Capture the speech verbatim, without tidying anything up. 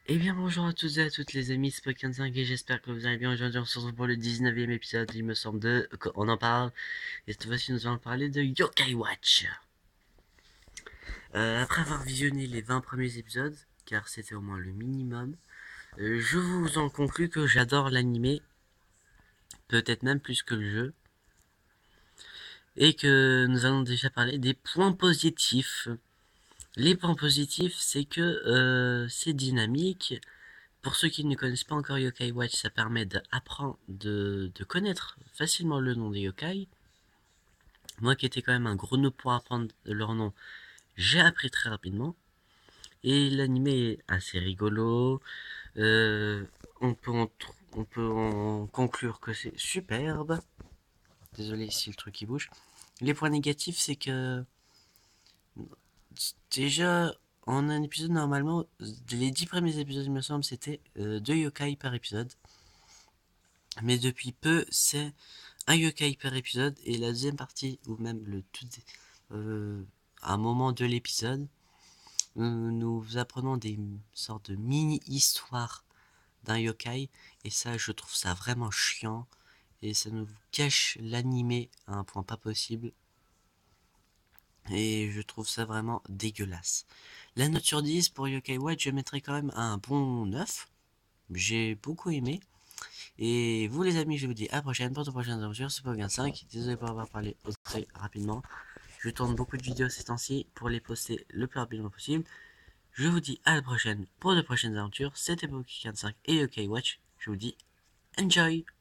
Eh bien bonjour à tous et à toutes les amis, c'est Pokémon cinq et j'espère que vous allez bien. Aujourd'hui on se retrouve pour le dix-neuvième épisode, il me semble, de... on en parle. Et cette fois-ci nous allons parler de Yokai Watch. Euh, après avoir visionné les vingt premiers épisodes, car c'était au moins le minimum, euh, je vous en conclus que j'adore l'animé, peut-être même plus que le jeu. Et que nous allons déjà parler des points positifs. Les points positifs, c'est que euh, c'est dynamique. Pour ceux qui ne connaissent pas encore Yokai Watch, ça permet d'apprendre, de, de connaître facilement le nom des yokai. Moi qui étais quand même un gros noob pour apprendre leur nom, j'ai appris très rapidement. Et l'animé est assez rigolo. Euh, on, peut en, on peut en conclure que c'est superbe. Désolé si le truc qui bouge. Les points négatifs, c'est que déjà, en un épisode, normalement, les dix premiers épisodes, il me semble, c'était euh, deux yokai par épisode. Mais depuis peu, c'est un yokai par épisode. Et la deuxième partie, ou même le tout, euh, un moment de l'épisode, euh, nous apprenons des sortes de mini-histoires d'un yokai. Et ça, je trouve ça vraiment chiant. Et ça nous cache l'animé à un point pas possible. Et je trouve ça vraiment dégueulasse. La note sur dix pour Yokai Watch, je mettrai quand même un bon neuf. J'ai beaucoup aimé. Et vous les amis, je vous dis à la prochaine pour de prochaines aventures. C'est Pogan cinq. Désolé pour avoir parlé très rapidement. Je tourne beaucoup de vidéos ces temps-ci pour les poster le plus rapidement possible. Je vous dis à la prochaine pour de prochaines aventures. C'était Pokémon cinq et Yokai Watch. Je vous dis enjoy.